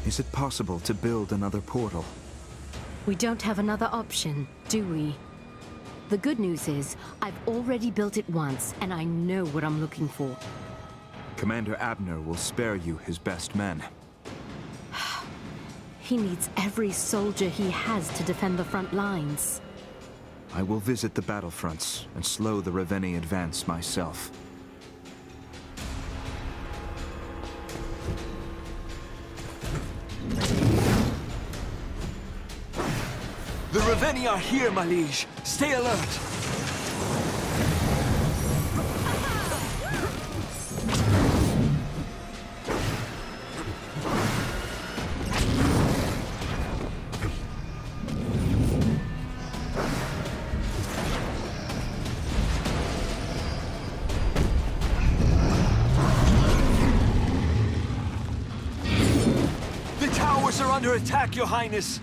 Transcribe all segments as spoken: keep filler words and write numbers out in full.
Is it possible to build another portal? We don't have another option, do we? The good news is, I've already built it once, and I know what I'm looking for. Commander Abner will spare you his best men. He needs every soldier he has to defend the front lines. I will visit the battlefronts and slow the Reveni advance myself. The Reveni are here, my liege. Stay alert. The towers are under attack, Your Highness.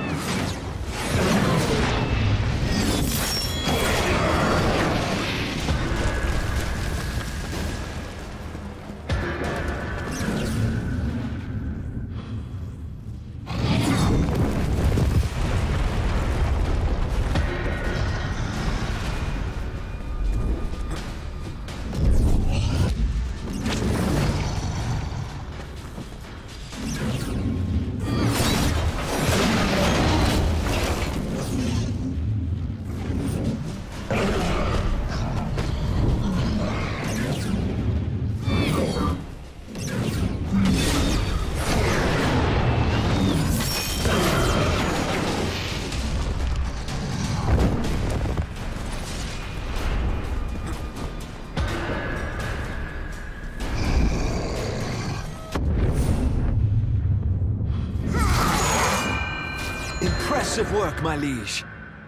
Impressive work, my liege.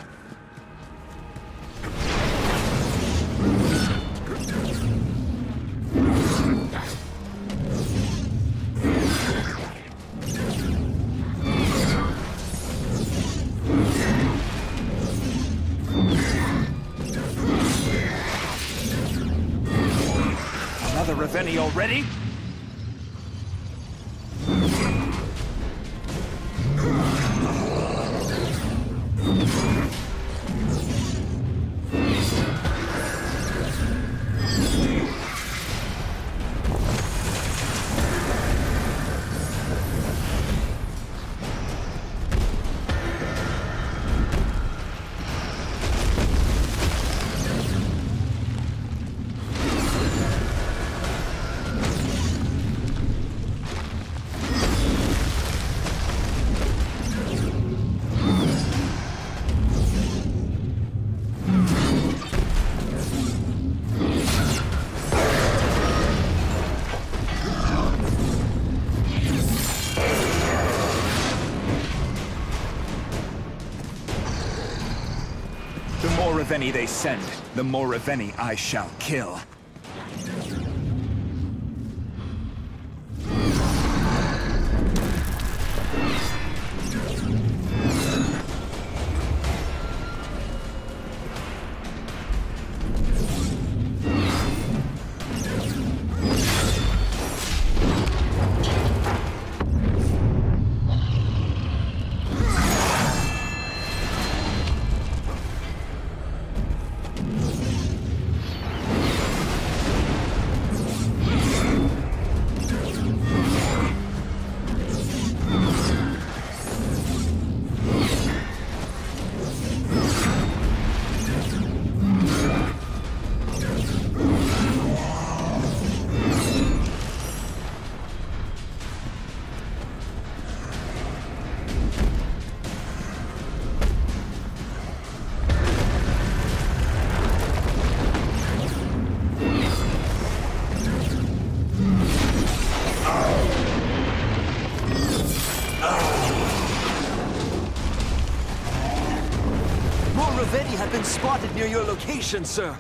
Another Reveni already? The more Reveni they send, the more Reveni I shall kill. Reveni have been spotted near your location, sir.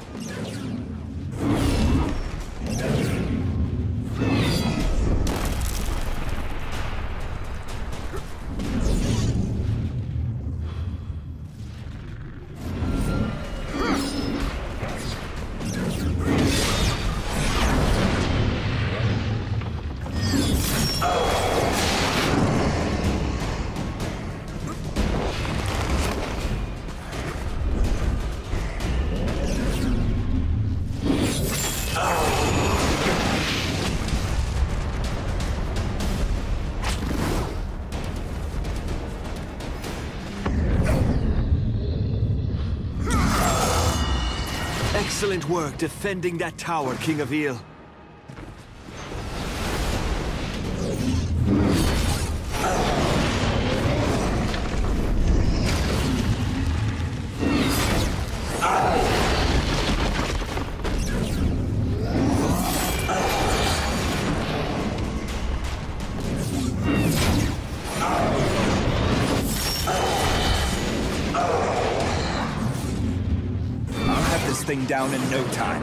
Excellent work defending that tower, King Avil. Thing down in no time.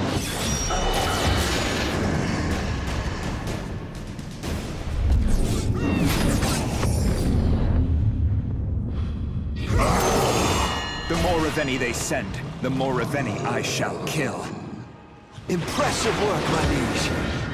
The more Ravenni they send, the more Ravenni I shall kill. Impressive work, my liege.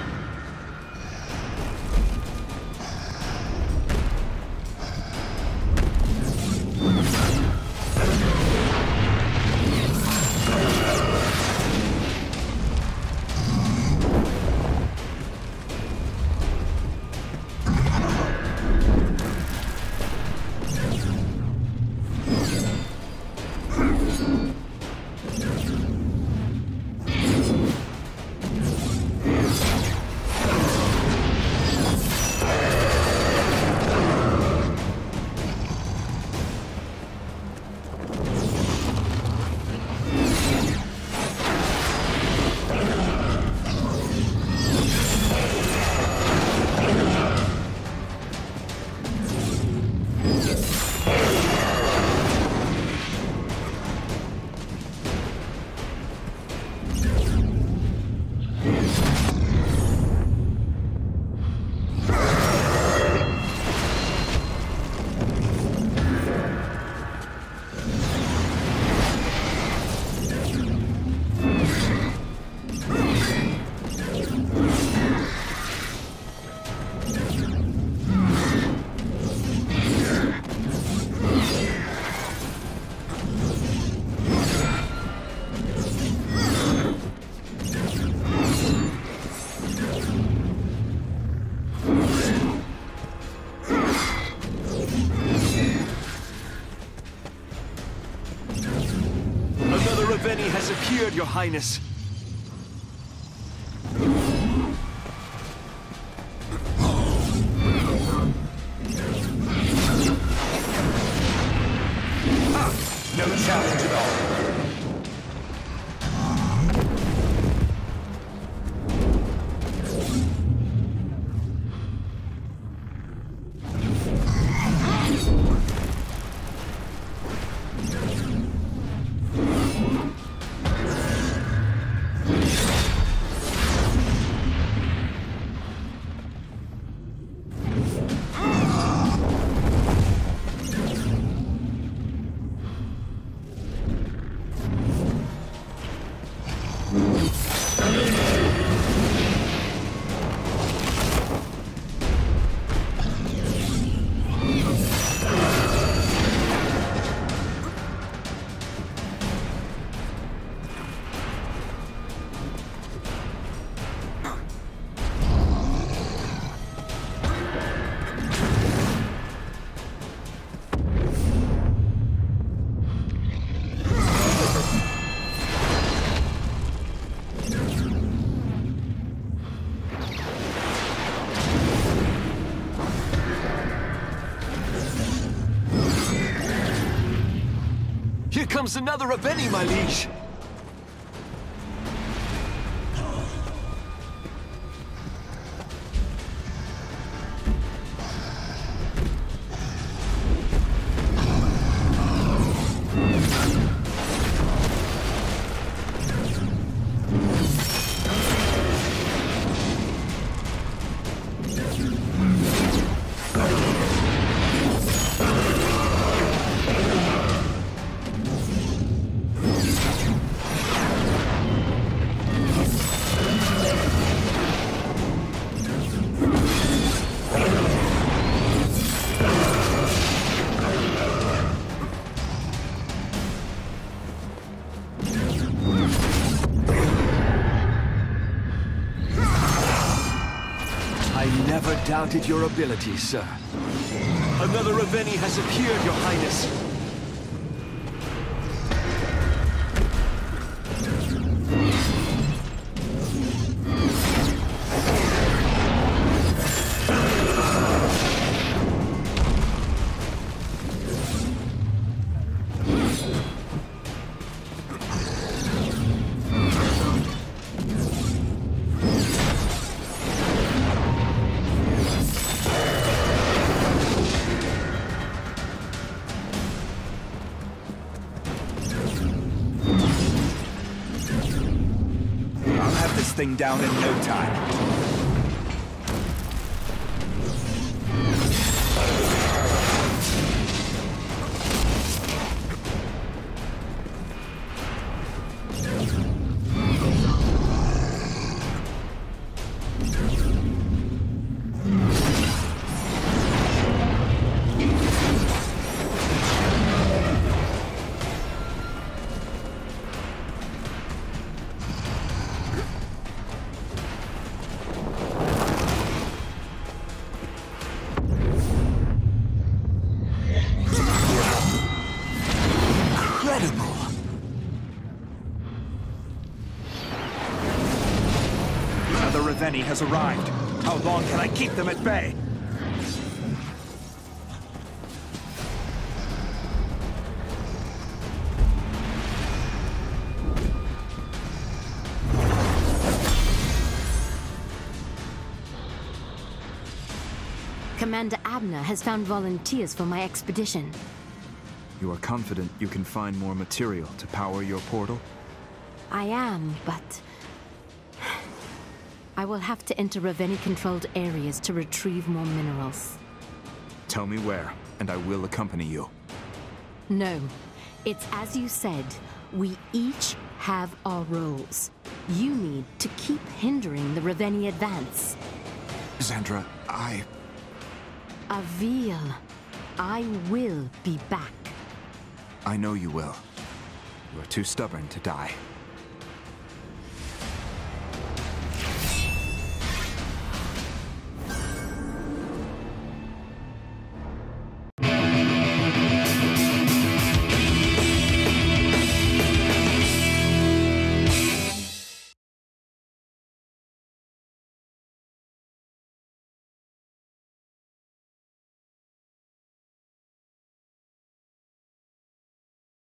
Ravenni has appeared, Your Highness. No challenge at all. Here comes another Ravenni, my liege. I never doubted your abilities, sir. Another Reveni has appeared, Your Highness. Thing down in no time. Reveni has arrived. How long can I keep them at bay? Commander Abner has found volunteers for my expedition. You are confident you can find more material to power your portal? I am, but I will have to enter Reveni-controlled areas to retrieve more minerals. Tell me where, and I will accompany you. No. It's as you said. We each have our roles. You need to keep hindering the Reveni advance. Zandra, I... Avil, I will be back. I know you will. You are too stubborn to die.